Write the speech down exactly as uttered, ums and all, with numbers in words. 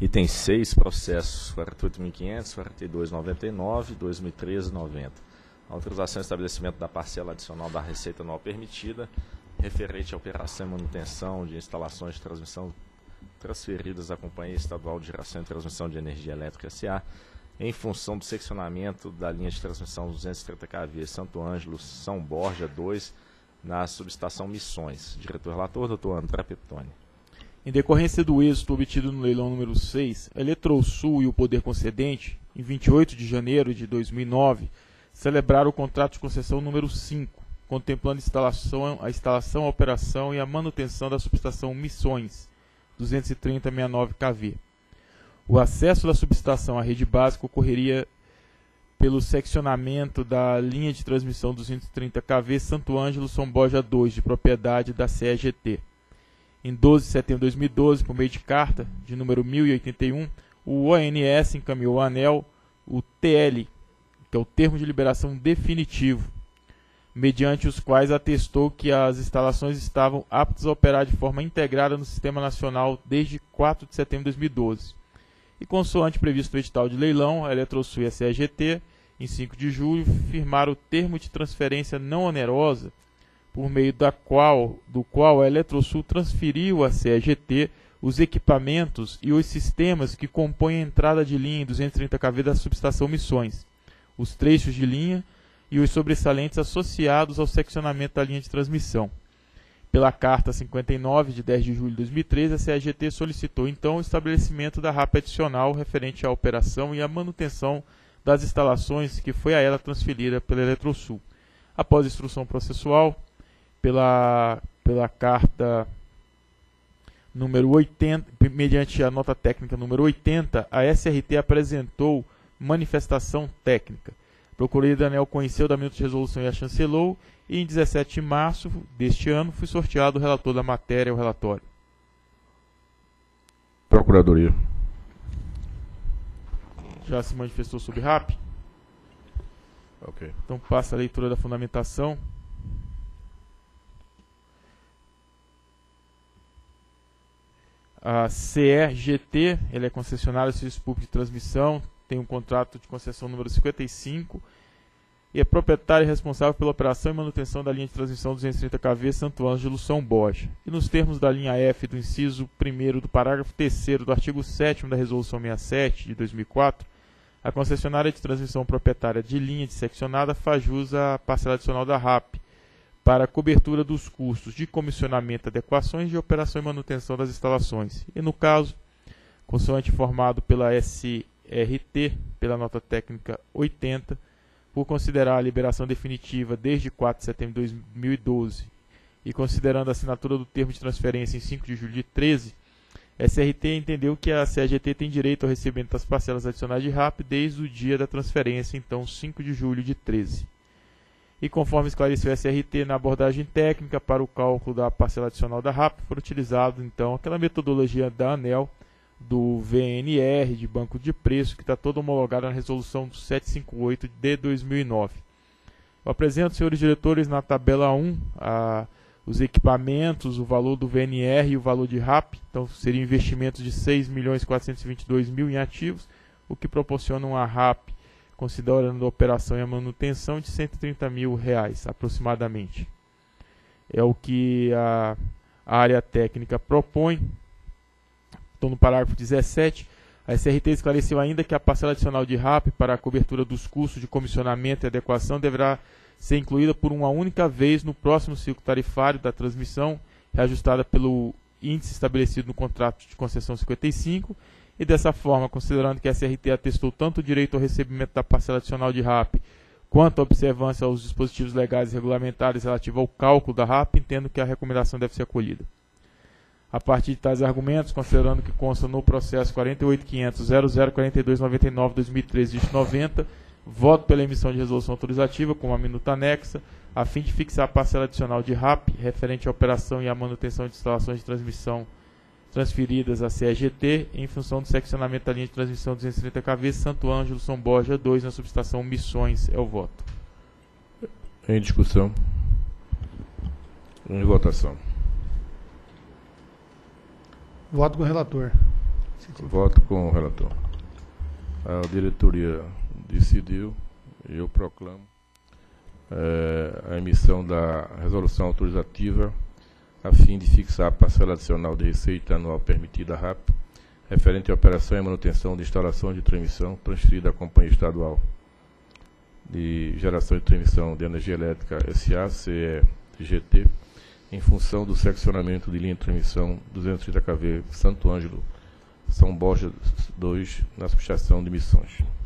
Item seis, processos quarenta e oito mil e quinhentos, quarenta e dois mil novecentos e noventa e nove, dois mil e treze, noventa. Autorização e estabelecimento da parcela adicional da receita anual permitida, referente à operação e manutenção de instalações de transmissão transferidas à Companhia Estadual de Geração e Transmissão de Energia Elétrica S A, em função do seccionamento da linha de transmissão duzentos e trinta kV Santo Ângelo, São Borja dois, na subestação Missões. Diretor-relator, doutor André Pettoni. Em decorrência do êxito obtido no leilão número seis, a Eletrosul e o Poder Concedente, em vinte e oito de janeiro de dois mil e nove, celebraram o contrato de concessão número cinco, contemplando a instalação, a instalação, a operação e a manutenção da subestação Missões, duzentos e trinta vírgula sessenta e nove kV. O acesso da subestação à rede básica ocorreria pelo seccionamento da linha de transmissão duzentos e trinta kV Santo Ângelo, São Borja dois, de propriedade da C E G T. Em doze de setembro de dois mil e doze, por meio de carta, de número mil e oitenta e um, o O N S encaminhou ao ANEEL o T L, que é o termo de liberação definitivo, mediante os quais atestou que as instalações estavam aptas a operar de forma integrada no Sistema Nacional desde quatro de setembro de dois mil e doze. E consoante previsto no edital de leilão, a Eletrosul e a C E G T, em cinco de julho, firmaram o termo de transferência não onerosa, por meio da qual, do qual a Eletrosul transferiu à C E G T os equipamentos e os sistemas que compõem a entrada de linha em duzentos e trinta kV da subestação Missões, os trechos de linha e os sobressalentes associados ao seccionamento da linha de transmissão. Pela Carta cinquenta e nove, de dez de julho de dois mil e treze, a C E G T solicitou então o estabelecimento da R A P adicional referente à operação e à manutenção das instalações que foi a ela transferida pela Eletrosul. Após a instrução processual, pela, pela Carta número oitenta, mediante a nota técnica número oitenta, a S R T apresentou manifestação técnica. A Procuradoria da ANEEL conheceu da minuta de resolução e a chancelou, e em dezessete de março deste ano foi sorteado o relator da matéria ao relatório. Procuradoria. Já se manifestou sobre R A P? Ok. Então passa a leitura da fundamentação. A C E G T, ele é concessionária de serviço público de transmissão, tem um contrato de concessão número cinquenta e cinco e é proprietário e responsável pela operação e manutenção da linha de transmissão duzentos e trinta kV Santo Ângelo, São Borja. E nos termos da linha F do inciso primeiro do parágrafo terceiro do artigo sétimo da Resolução sessenta e sete de dois mil e quatro, a concessionária de transmissão proprietária de linha disseccionada faz jus à parcela adicional da R A P para a cobertura dos custos de comissionamento, adequações de operação e manutenção das instalações. E no caso, consoante informado pela S R T, pela nota técnica oitenta, por considerar a liberação definitiva desde quatro de setembro de dois mil e doze e considerando a assinatura do termo de transferência em cinco de julho de treze, a S R T entendeu que a C E G T tem direito ao recebimento das parcelas adicionais de R A P desde o dia da transferência, então cinco de julho de treze. E conforme esclareceu a S R T na abordagem técnica para o cálculo da parcela adicional da R A P, foi utilizado então aquela metodologia da ANEEL, do V N R, de banco de preço, que está toda homologada na resolução setecentos e cinquenta e oito de dois mil e nove. Eu apresento, senhores diretores, na tabela um, a, os equipamentos, o valor do V N R e o valor de R A P. Então, seriam investimentos de seis milhões quatrocentos e vinte e dois mil em ativos, o que proporciona uma R A P, considerando a operação e a manutenção, de cento e trinta mil reais, aproximadamente. É o que a, a área técnica propõe. Então, no parágrafo dezessete, a S R T esclareceu ainda que a parcela adicional de R A P para a cobertura dos custos de comissionamento e adequação deverá ser incluída por uma única vez no próximo ciclo tarifário da transmissão, reajustada pelo índice estabelecido no contrato de concessão cinquenta e cinco, e dessa forma, considerando que a S R T atestou tanto o direito ao recebimento da parcela adicional de R A P, quanto a observância aos dispositivos legais e regulamentares relativos ao cálculo da R A P, entendo que a recomendação deve ser acolhida. A partir de tais argumentos, considerando que consta no processo quarenta e oito quinhentos ponto zero zero quatro dois nove nove barra dois mil e treze de noventa, voto pela emissão de resolução autorizativa com uma minuta anexa, a fim de fixar a parcela adicional de R A P referente à operação e à manutenção de instalações de transmissão transferidas à C E G T em função do seccionamento da linha de transmissão duzentos e trinta kV Santo Ângelo, São Borja dois, na subestação Missões. É o voto. Em discussão. Em votação. Voto com o relator. Voto com o relator. A diretoria decidiu, eu proclamo é, a emissão da resolução autorizativa a fim de fixar a parcela adicional de receita anual permitida R A P, referente à operação e manutenção de instalações de transmissão transferida à Companhia Estadual de Geração e Transmissão de Energia Elétrica S A, C E G T, em função do seccionamento de linha de transmissão duzentos e trinta kV Santo Ângelo, São Borja dois, na subestação de Missões.